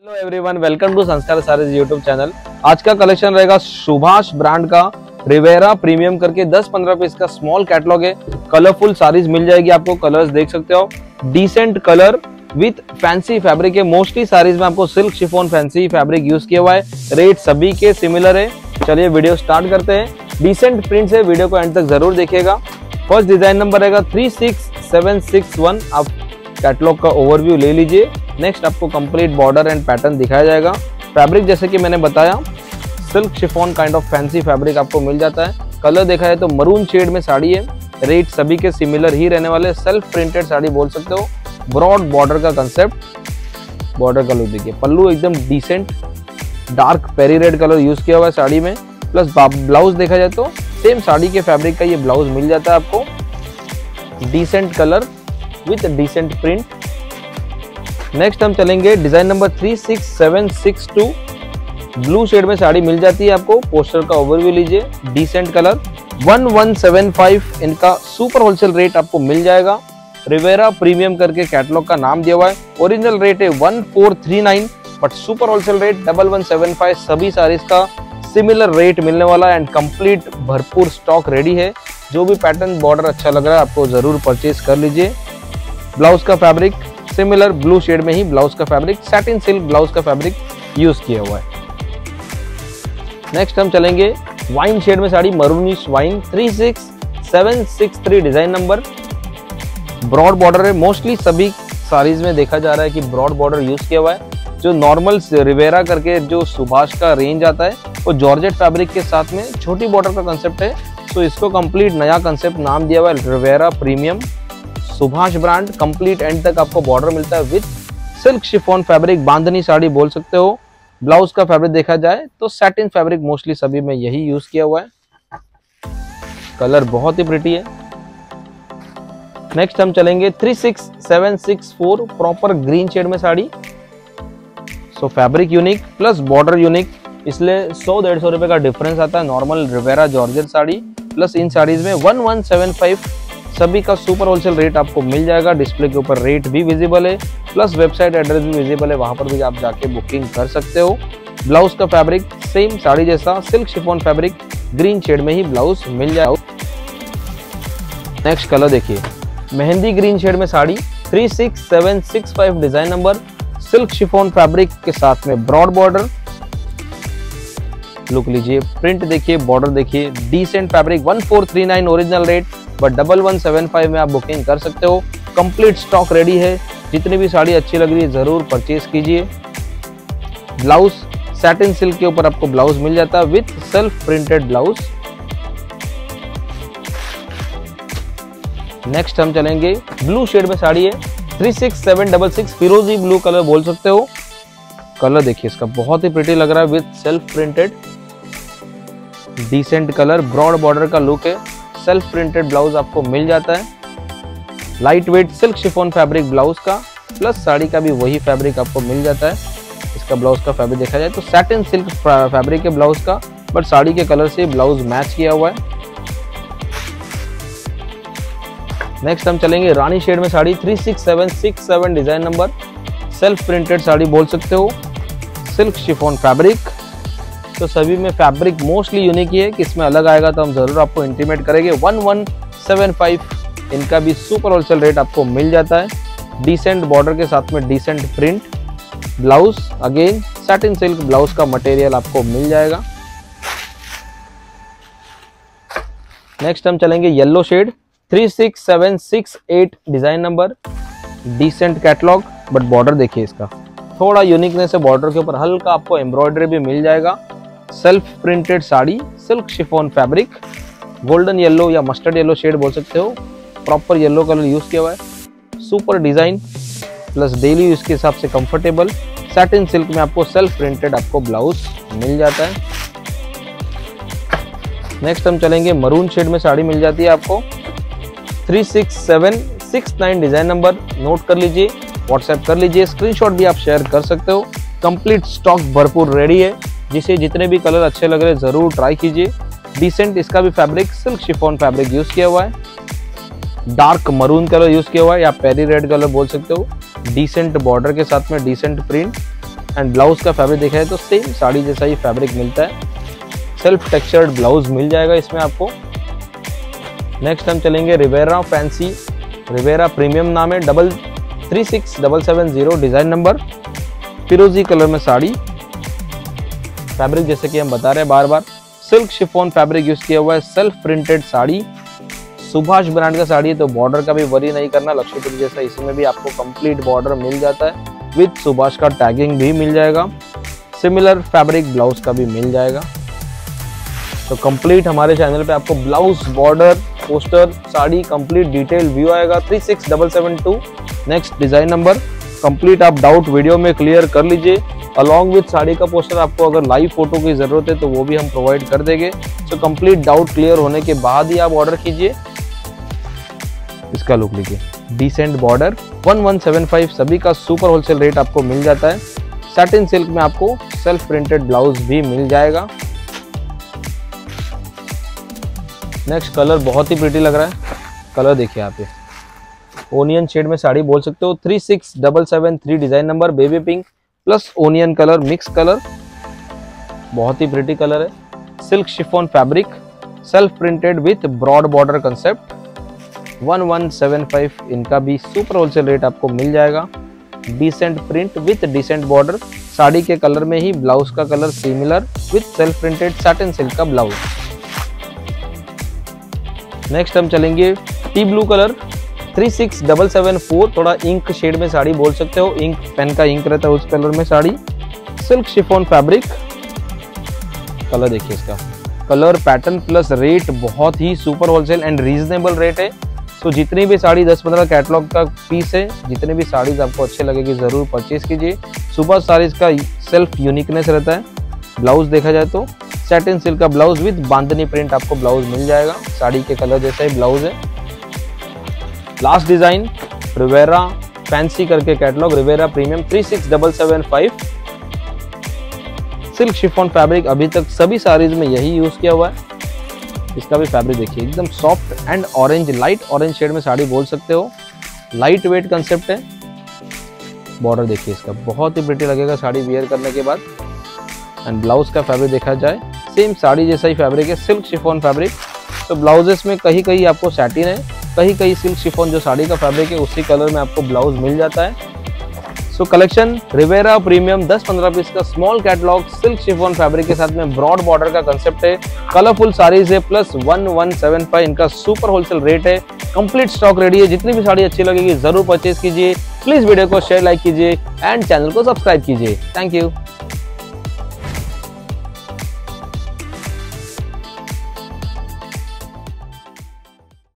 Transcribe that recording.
Hello everyone, welcome to संस्कार saris YouTube channel. आज का कलेक्शन रहेगा सुभाष ब्रांड का रिवेरा प्रीमियम करके 10-15 पीस का स्मॉल कैटलॉग है। कलरफुल साड़ीज मिल जाएगी आपको, कलर्स देख सकते हो, decent colour with fancy fabric है। मोस्टली साड़ीज में आपको silk chiffon fancy fabric use किया हुआ है। रेट सभी के सिमिलर है। चलिए वीडियो स्टार्ट करते हैं। डिसेंट प्रिंट्स है, वीडियो को एंड तक जरूर देखिएगा। फर्स्ट डिजाइन नंबर रहेगा 36761। आप कैटलॉग का ओवरव्यू ले लीजिए। नेक्स्ट आपको कंप्लीट बॉर्डर एंड पैटर्न दिखाया जाएगा। फैब्रिक जैसे कि मैंने बताया, silk chiffon kind of fancy fabric आपको मिल जाता है। कलर देखा है तो मरून शेड में साड़ी है। रेट सभी के सिमिलर ही रहने वाले। सेल्फ प्रिंटेड साड़ी बोल सकते हो। ब्रॉड बॉर्डर का कंसेप्ट, बॉर्डर का लुक देखिए। पल्लू एकदम डिसेंट डार्क पेरी रेड कलर यूज किया हुआ है साड़ी में। प्लस ब्लाउज देखा जाए तो सेम साड़ी के फैब्रिक का ये ब्लाउज मिल जाता है आपको। Decent colour with decent print. Next हम चलेंगे डिजाइन नंबर 36762। ब्लू शेड में साड़ी मिल जाती है आपको। पोस्टर का ओवरव्यू लीजिए। डिसेंट कलर 1175 इनका सुपर होलसेल रेट आपको मिल जाएगा। रिवेरा प्रीमियम करके कैटलॉग का नाम दिया हुआ है। ओरिजिनल रेट है 1439 बट सुपर होलसेल रेट 1175। सभी साड़ीज का सिमिलर रेट मिलने वाला है एंड कंप्लीट भरपूर स्टॉक रेडी है। जो भी पैटर्न बॉर्डर अच्छा लग रहा है आपको जरूर परचेज कर लीजिए। ब्लाउज का फैब्रिक सिमिलर ब्लू शेड में ही ब्लाउज का फैब्रिक, सैटिन सिल्क ब्लाउज का फैब्रिक यूज किया हुआ है। नेक्स्ट हम चलेंगे वाइन शेड में sari, maroonish wine 36763 design number. Broad border है। मोस्टली सभी साड़ीज में देखा जा रहा है कि ब्रॉड बॉर्डर यूज किया हुआ है। जो नॉर्मल रिवेरा करके जो सुभाष का रेंज आता है वो जॉर्जेट फैब्रिक के साथ में छोटी बॉर्डर का कंसेप्ट है। तो इसको कंप्लीट नया कंसेप्ट नाम दिया हुआ है Rivera premium Subhash brand. Complete end तक आपको बॉर्डर मिलता है with silk chiffon fabric. Bandhani sari बोल सकते हो। ब्लाउज का फैब्रिक देखा जाए तो सैटिन फैब्रिक मोस्टली सभी में यही यूज किया हुआ है। कलर बहुत ही प्रिटी है। नेक्स्ट हम चलेंगे 36764 प्रॉपर ग्रीन शेड में sari. So fabric unique plus border unique, इसलिए 100-150 रुपए का डिफरेंस आता है। Normal Rivera georgette sari plus इन साड़ीज में 1175 सभी का सुपर होलसेल रेट आपको मिल जाएगा। डिस्प्ले के ऊपर रेट भी विजिबल है प्लस वेबसाइट एड्रेस भी विजिबल है, वहां पर भी आप जाके बुकिंग कर सकते हो। ब्लाउज का फैब्रिक सेम साड़ी जैसा silk chiffon fabric, green shade में ही ब्लाउज मिल जाएगा। नेक्स्ट कलर देखिए, मेहंदी ग्रीन शेड में sari 36765 design number. Silk chiffon fabric के साथ में ब्रॉड बॉर्डर लुक लीजिए। प्रिंट देखिए, बॉर्डर देखिए। Decent fabric 1439 original rate but 1175 में आप बुकिंग कर सकते हो। कंप्लीट स्टॉक रेडी है। जितनी भी साड़ी अच्छी लग रही है जरूर परचेज कीजिए। ब्लाउज सैटिन सिल्क के ऊपर आपको ब्लाउज मिल जाता है with self printed blouse. Next हम चलेंगे ब्लू शेड में साड़ी है 36766 फिरोजी ब्लू कलर बोल सकते हो। कलर देखिए इसका बहुत ही प्रिटी लग रहा है with self printed decent colour. Broad border का लुक है। सेल्फ प्रिंटेड ब्लाउज आपको मिल जाता है। Light weight silk chiffon fabric blouse का प्लस साड़ी का भी वही फैब्रिक आपको मिल जाता है। इसका ब्लाउज का फैब्रिक देखा जाए तो सैटिन सिल्क फैब्रिक है ब्लाउज का, बट साड़ी के कलर से ब्लाउज मैच किया हुआ है। नेक्स्ट हम चलेंगे रानी शेड में sari 36767 design number. Self printed sari बोल सकते हो। सिल्क शिफॉन फैब्रिक, तो सभी में फैब्रिक मोस्टली यूनिक ही है। किसमें अलग आएगा तो हम जरूर आपको इंटीमेट करेंगे। 1175 इनका भी सुपर होलसेल रेट आपको मिल जाता है। डिसेंट बॉर्डर के साथ में decent print. Blouse again satin silk blouse का मटेरियल आपको मिल जाएगा। नेक्स्ट हम चलेंगे yellow shade 36768 design number. Decent catalogue but border देखिए इसका थोड़ा यूनिकनेस है। बॉर्डर के ऊपर हल्का आपको एम्ब्रॉयडरी भी मिल जाएगा। Self printed sari silk chiffon fabric, golden yellow या मस्टर्ड येलो शेड बोल सकते हो। प्रॉपर येलो कलर यूज किया हुआ है। Super design plus daily use के हिसाब से कंफर्टेबल। सैटिन सिल्क में आपको सेल्फ प्रिंटेड आपको ब्लाउज मिल जाता है। नेक्स्ट हम चलेंगे मरून शेड में साड़ी मिल जाती है आपको 36769 डिजाइन नंबर। नोट कर लीजिए, व्हाट्सएप कर लीजिए, स्क्रीनशॉट भी आप शेयर कर सकते हो। कंप्लीट स्टॉक भरपूर रेडी है। जिसे जितने भी कलर अच्छे लग रहे हैं जरूर ट्राई कीजिए। डिसेंट इसका भी fabric silk chiffon fabric use किया हुआ है। डार्क मरून कलर यूज किया हुआ है या पेरी रेड कलर बोल सकते हो। डिसेंट बॉर्डर के साथ में डिसेंट प्रिंट, एंड ब्लाउज का फैब्रिक देखा है तो सेम साड़ी जैसा ही फैब्रिक मिलता है। सेल्फ टेक्सचर्ड ब्लाउज मिल जाएगा इसमें आपको। नेक्स्ट हम चलेंगे रिवेरा फैंसी, रिवेरा प्रीमियम नाम है, 36770 डिजाइन नंबर, फिरोजी कलर में साड़ी। फैब्रिक जैसे कि हम बता रहे हैं बार बार, सिल्क शिफॉन फैब्रिक यूज किया हुआ है, self printed sari, Subhash brand का साड़ी है तो बॉर्डर का भी वरी नहीं करना, लक्ष्मीपुरी जैसा इसमें भी आपको कंप्लीट बॉर्डर मिल जाता है, विद सुभाष का टैगिंग भी मिल जाएगा, सिमिलर फैब्रिक ब्लाउज का भी मिल जाएगा। तो कंप्लीट हमारे चैनल पे आपको blouse, border, poster, sari complete detail view आएगा। 36772 नेक्स्ट डिजाइन नंबर। कंप्लीट आप डाउट वीडियो में क्लियर कर लीजिए। अलॉन्ग विथ साड़ी का पोस्टर आपको अगर लाइव फोटो की जरूरत है तो वो भी हम प्रोवाइड कर देंगे। तो कंप्लीट डाउट क्लियर होने के बाद ही आप ऑर्डर कीजिए। इसका लुक लीजिए, डिसेंट बॉर्डर, 1175 सभी का सुपर होलसेल रेट आपको मिल जाता है। सैटिन सिल्क में आपको सेल्फ प्रिंटेड ब्लाउज भी मिल जाएगा। नेक्स्ट कलर बहुत ही प्रिटी लग रहा है, कलर देखिए आप, ओनियन शेड में साड़ी बोल सकते हो। 36773 design number, baby pink plus onion colour mix colour, बहुत ही प्रिटी कलर है। Silk chiffon fabric, self printed with broad border concept, 1175 इनका भी सुपर होलसेल रेट आपको मिल जाएगा। Decent print with decent border, sari के कलर में ही ब्लाउज का colour similar with self printed satin silk का ब्लाउज। नेक्स्ट हम चलेंगे टी ब्लू कलर, 36774, थोड़ा इंक शेड में साड़ी बोल सकते हो, इंक पेन का इंक रहता है उस कलर में sari. Silk chiffon fabric, colour देखिए इसका, कलर पैटर्न प्लस रेट बहुत ही super wholesale and reasonable rate है। तो जितनी भी साड़ी 10-15 कैटलॉग का पीस है, जितने भी साड़ीज आपको अच्छे लगेगी जरूर परचेज कीजिए। सुपर साड़ीज का सेल्फ यूनिकनेस रहता है। ब्लाउज देखा जाए तो सैटिन सिल्क का ब्लाउज विद बांधनी प्रिंट आपको ब्लाउज मिल जाएगा, साड़ी के कलर जैसा ही ब्लाउज है। लास्ट डिजाइन रिवेरा फैंसी करके catalogue, Rivera premium 36775, silk chiffon fabric, अभी तक सभी साड़ीज में यही यूज किया हुआ है। इसका भी फैब्रिक देखिए, एकदम soft and orange, light orange shade में साड़ी बोल सकते हो, लाइट वेट कंसेप्ट है। बॉर्डर देखिए इसका, बहुत ही प्रिटी लगेगा साड़ी वियर करने के बाद। एंड ब्लाउज का फैब्रिक देखा जाए सेम साड़ी जैसा ही फैब्रिक है, सिल्क शिफॉन फैब्रिक। तो ब्लाउजेस में कहीं कहीं आपको सैटिन है, कहीं कहीं सिल्क शिफॉन जो साड़ी का फैब्रिक है उसी कलर में आपको ब्लाउज मिल जाता है। So collection Rivera premium 10-15 piece का small catalogue, silk chiffon fabric के साथ में ब्रॉड बॉर्डर का कंसेप्ट है, कलरफुल साड़ीज है, प्लस 1175 इनका सुपर होलसेल रेट है। कंप्लीट स्टॉक रेडी है, जितनी भी साड़ी अच्छी लगेगी जरूर परचेज कीजिए। प्लीज वीडियो को शेयर, लाइक कीजिए एंड चैनल को सब्सक्राइब कीजिए। Thank you.